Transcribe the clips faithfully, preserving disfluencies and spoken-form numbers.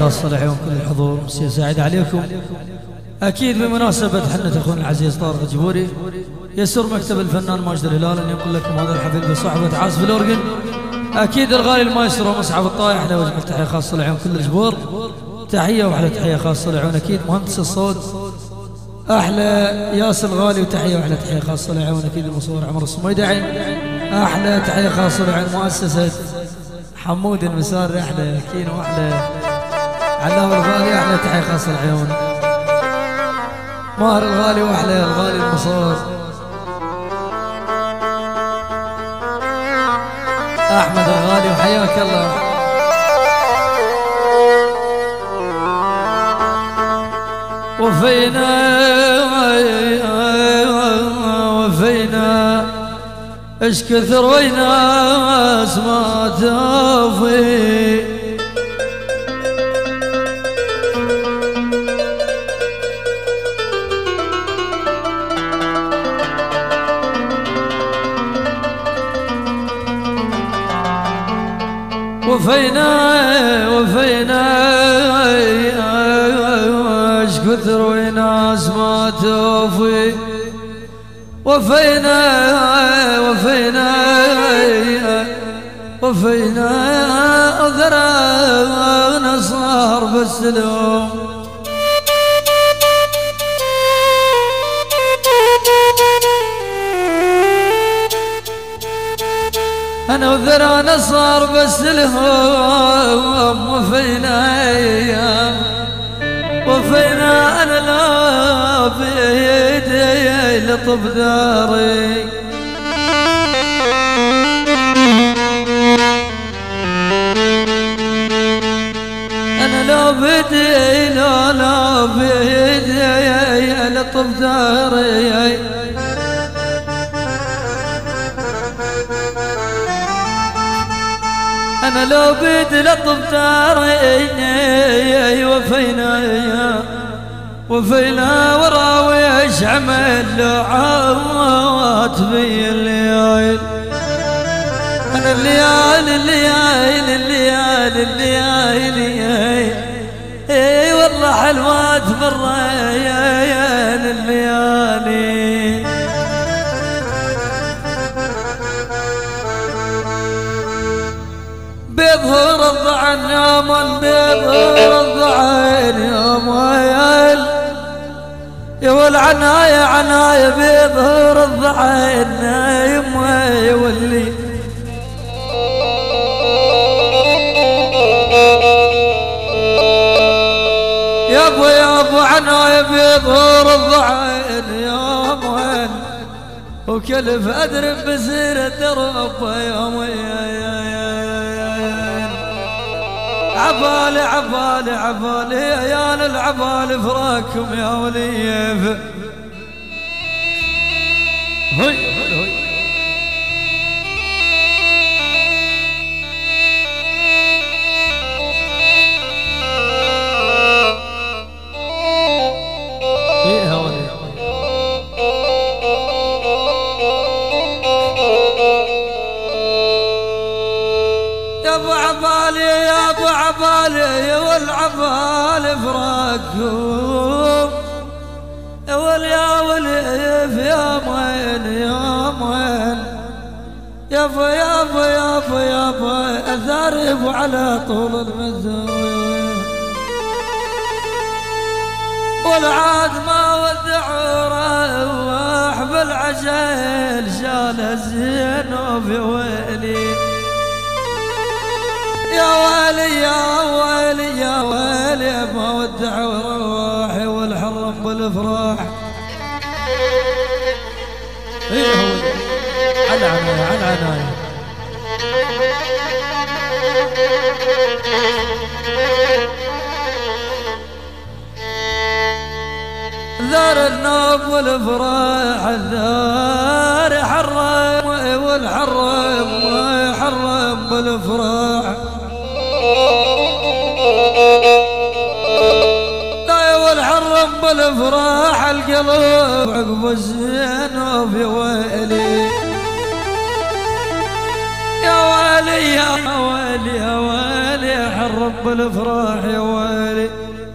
خاصة لعيون كل الحضور. مساء سعيد عليكم. أكيد بمناسبة حنة أخونا العزيز طارق الجبوري يسر مكتب الفنان ماجد الهلال أن ينقل لكم هذا الحفل بصحبة عازف الأورجن. أكيد الغالي المايسترو مصعب الطايح له وجه تحية خاصة لعيون كل الجبور. تحية وأحلى تحية خاصة لعيون أكيد مهندس الصوت أحلى ياسر الغالي، وتحية وأحلى تحية خاصة لعيون أكيد المصور عمر الصميدعي. أحلى تحية خاصة لعيون مؤسسة حمود المساري أحلى كينو، أحلى علام الغالي أحلى تحية خاصة لعيون ماهر الغالي، وأحلى الغالي المصور أحمد الغالي وحياك الله. وفينا وفينا اش كثر ويناس ما توفي، وفينا وفينا اش كثر وناس ما توفي، وفينا وفينا وفينا أذرانا صار بالسلوم، أنا وذرانا صار بالسلوم، وفينا وفينا أنا لا بيدي لطب داري، أنا لا بيدي لا لا بيدي لطب داري، أنا لو بيدي لطف داري. وفينا وفينا وراويش عمل لعات في الليالي، أنا الليالي الليالي الليالي الليالي اي والله حلوات بالريان الليالي، بيظهر الضعن يا من بيظهر الضعن يا ميل، يا والعناية عناية بيظهر الضعن يا مي واللي يا ابو يا ابو عناية بيظهر الضعن يا ميل، وكلف ادرب بسيرة ربه يا مي عبالي عبالي عبالي يا العبالي فراكم يا وليف. هي هي يا ابو عبالي يا ابو عبالي والعبالي فراقكم، يا ول يا وليف يا مين يا مين، يا ابو يا ابو يا ابو يا ابو اثارب على طول المزاوي، والعاد ما ودع روح بالعجل شال الزينوب يا ويلي، يا ويلي يا ويلي يا ويلي ما ودع روحي والحرم بالافراح. ايه هو على عناية على عناية ذار النوب والافراح، الذار حرم والحرم حرم بالافراح، لا والحرم بالافراح القلب عقب الزينوب يا ويلي، يا ويلي ويلي يا ويلي يا ويلي يا حرب الافراح يا ويلي.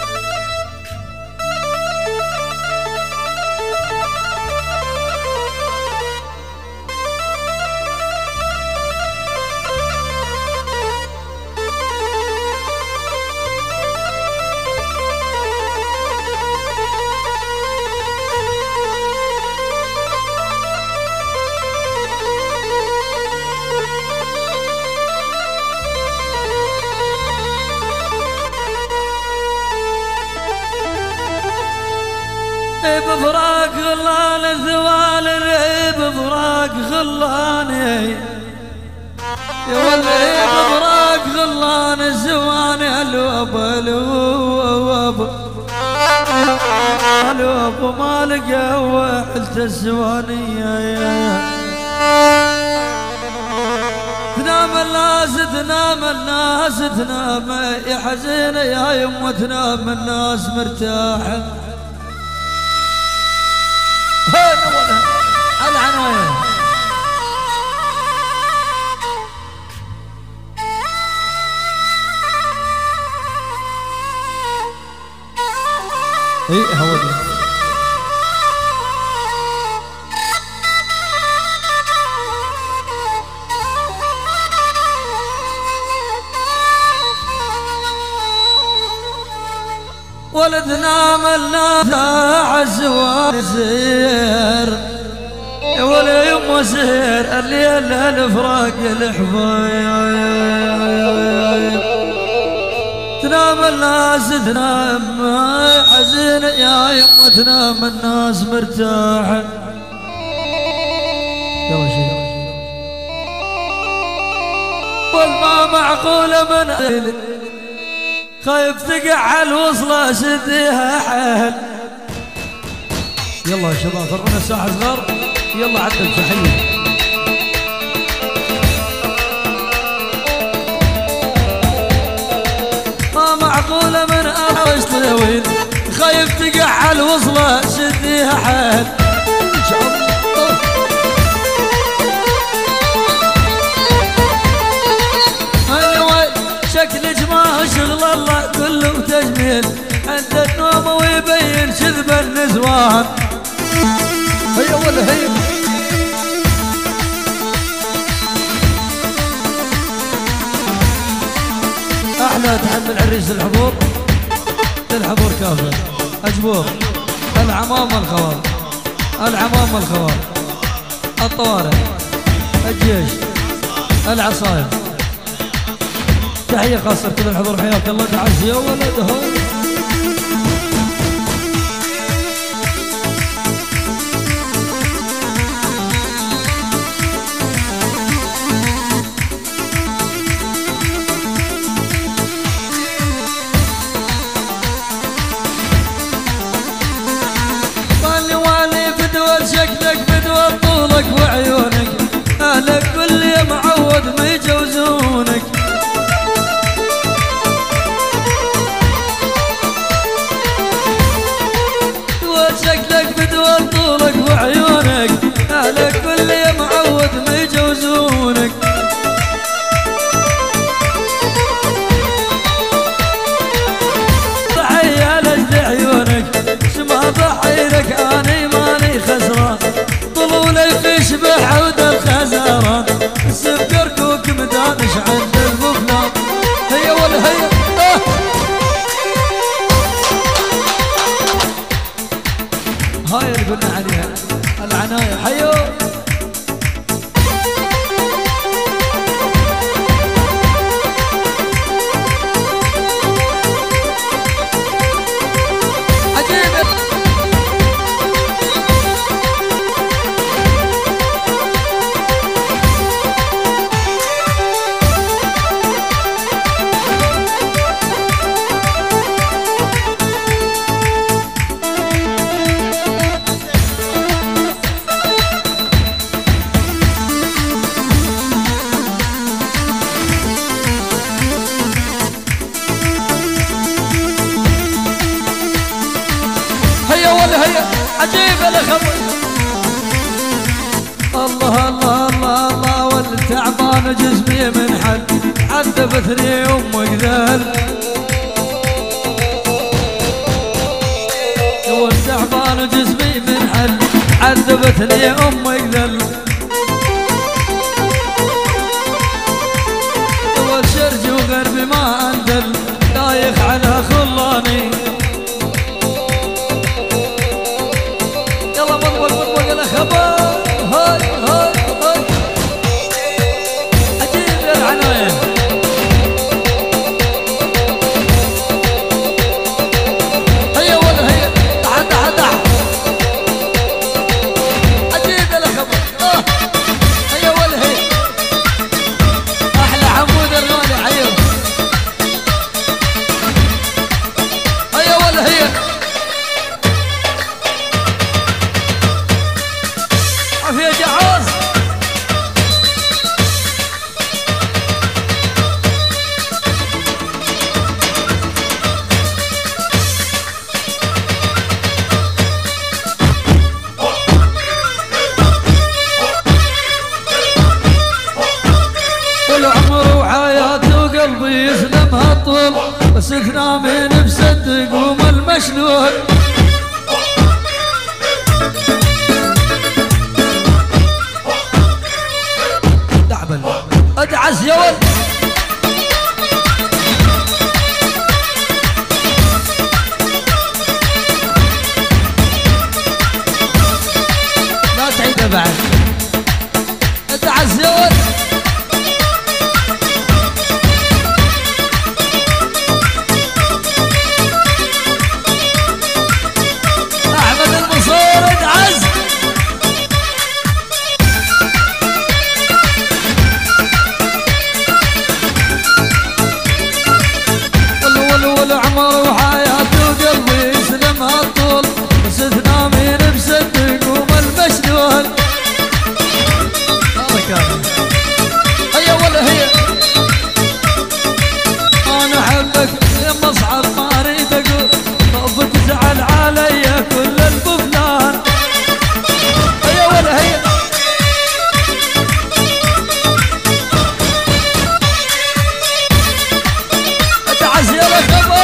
بفراق غلان الذوال بفراق غلاني يا ولي بفراق غلان الزوان الوب الوب الوب ما لقى وحلت الزوانية. تنام الناس تنام الناس تنام يا حزينة يا يمه تنام الناس مرتاحة. العناية اي هو ده. ولدنا ملنا عزوان زير ولا يم سهر الليل الفراق الحفايا. تنام الناس تنام حزين يا يم تنام الناس مرتاحة. يلا شيخ والما معقولة من خايف تقع الوصلة شديها حال. يلا يا شباب فرقنا الساحة صغار يلا عدل تحية. ما معقولة من أروش طويل خايف تقع الوصلة شديها حال. شكلك ما شغل الله كله تجميل عند النوم ويبين شذب النزوان. هيا ولا هيا احلى تحمل عريس الحضور للحضور كافر. اجبور العمام الخوال العمام الخوال الطوارئ الجيش العصاير. تحية خاصة لكل الحضور حياك الله. تعز يا ولد هو والي والي بدول شكلك بدول طولك وعيونك اهلك كل معود ما يجوزونك. بدول طولك وعيونك اهلك كل معود ما يجوزونك. ضحية لجد عيونك شما ضحي لك اني ماني خسران. طلولي في شبه عود الخزران السكر كوك مدانش عند الفلان. هيا ولا هيا آه. هاي اللي قلنا عليها العناية. حيو عجيب. عجيب الخبر. الله الله الله الله والتعبان تعبان جسمي من حل عذبتني امك ذل تعبان جسمي من حل عذبتني امك ذل والشرج وغربي ما انزل دايخ على خلاني يلا مطبق مطبق الاخبار هاي هاي هاي عجيب العناية هيا ولا هيا تحت تحت تحت عجيب الاخبار اه هيا ولا هيا احلى حمود الغالي حيو هيا ولا هيا عافية جعاز طول عمره وحياته وقلبي يسلمها الطول بس تنامين بصدق قوم المشلول دعبل ادعس يا ولد لا تعيده بعد ادعس يا ولد احمد المنصور ادعس عمر وحياته وقلبي يسلمها الطول بس تنامين بصدق قوم المشلول هذا كامل هيا ولا هي انا احبك يا مصعب ما اريد اقول طب تزعل علي كل البفلان هيا ولا هي ادعس يا لك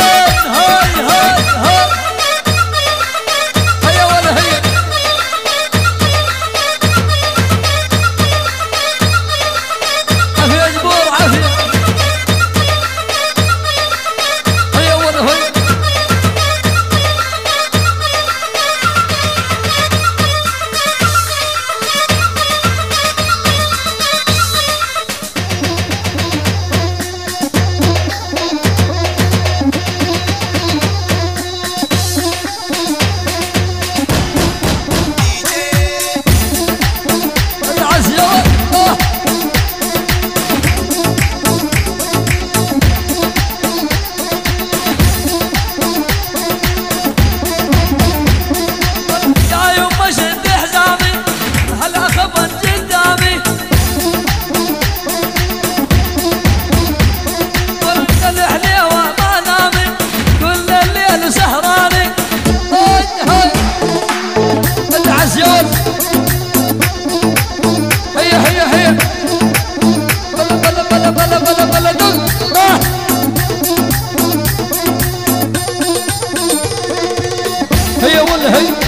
هيا ولا هي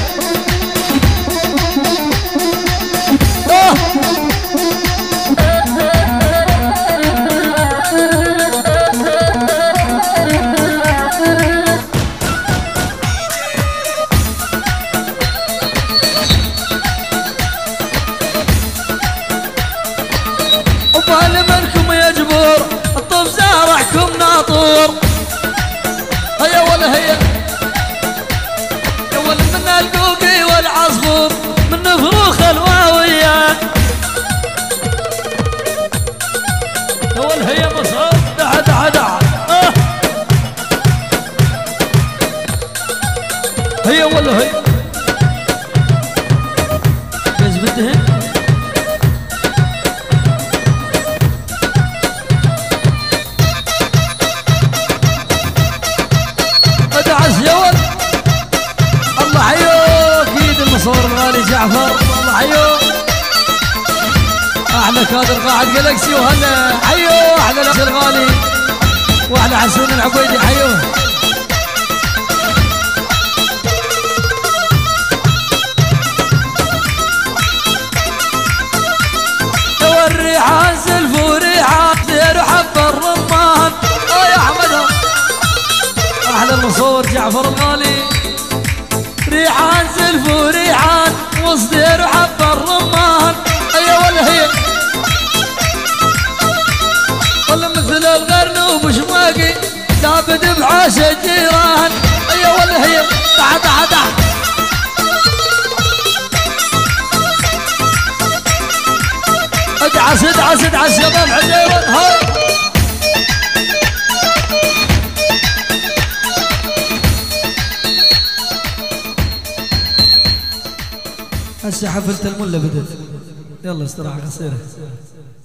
آه. وبال منكم يا جبور الطب زارعكم ناطور هيا ولا هيا من القوقي والعصفور من فروخ الواوية اول هي مصر دع دع دع آه. هي ولا هي بس بدهن ادعس يا ولد الله حيوك ايد المصور الغالي جعفر الله حيوك احلى احلى كادر قاعد جالكسي وهلا حيو احلى ناس الغالي واحلى حسون العبيدي حيو والريحان سلف وريحان زين وحب الرمان اه يا احمد احلى المصور جعفر الغالي ريحان سلف وريحان وصدير وحب الرمان ايوه ولا هي ولا مثل الغرنوب وشماقي لابد بعاش الجيران ايوه ولا هي تعال تعال تعال ادعس ادعس ادعس يا ضم حجيران هاي هسه حفلة الملة بدت يلا استراحة قصيرة